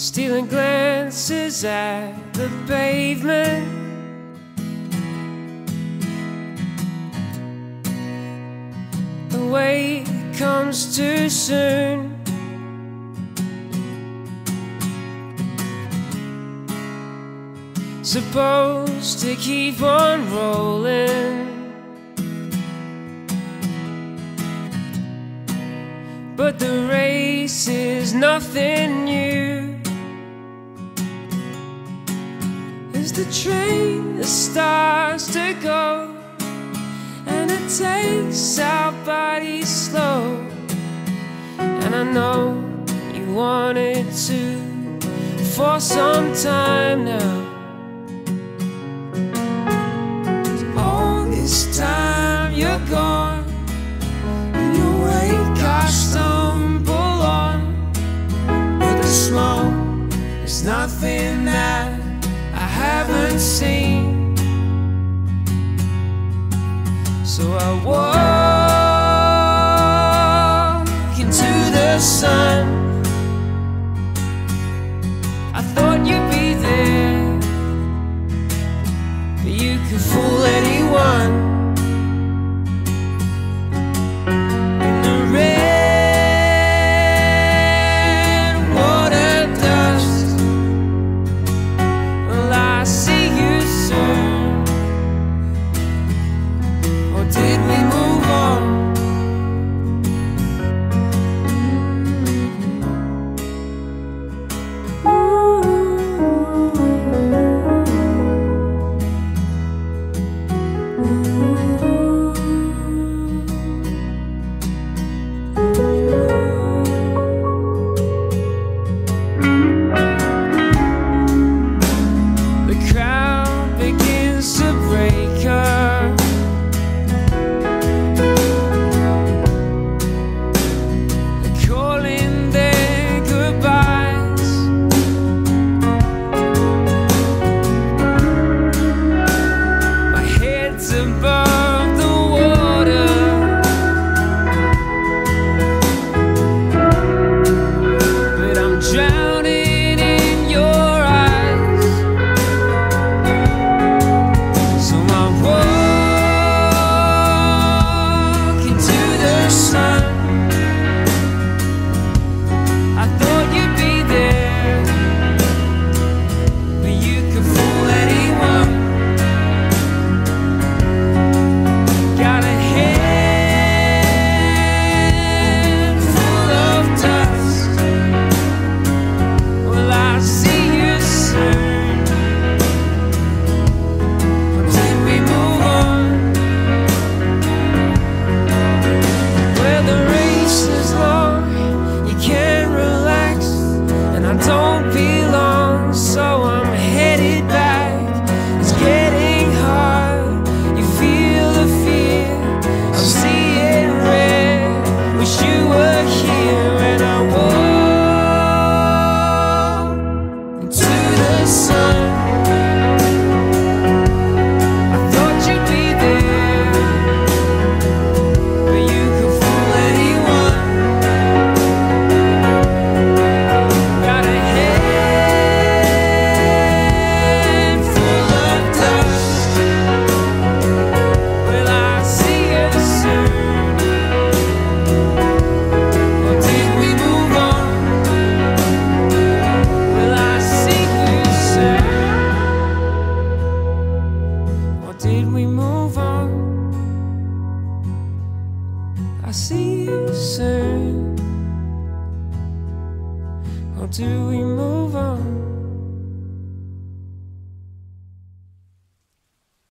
stealing glances at the pavement. The wait comes too soon. Supposed to keep on rolling, but the race is nothing new. As the train that starts to go, and it takes our bodies slow. And I know you wanted to for some time now. All this time you're gone, in your wake I stumble on, but the smoke is nothing that I haven't seen. So I walk into the sun. I thought you'd be there, but you could fool anyone. In the red water dust, well, I see you soon. Or did we move on? The crowd begins to break up. They're calling their goodbyes. My head's above the water, but I'm drowning in your eyes. So I walk into the sun. I thought you'd be there, but you could fool anyone. Got a head full of dust. Well, I'll see you soon. Or did we move on? Well, the race is long, you can't relax, and I don't belong, so I'm headed back. It's getting hard, you feel the fear of seeing red. Wish you were here when I walk into the sun. I thought you'd be there, but you could fool anyone. Got a head full of dust. Well, I'll see you soon. Or did we move on? Well, I'll see you soon. Or did we move on? I'll see you soon. Or do we move on?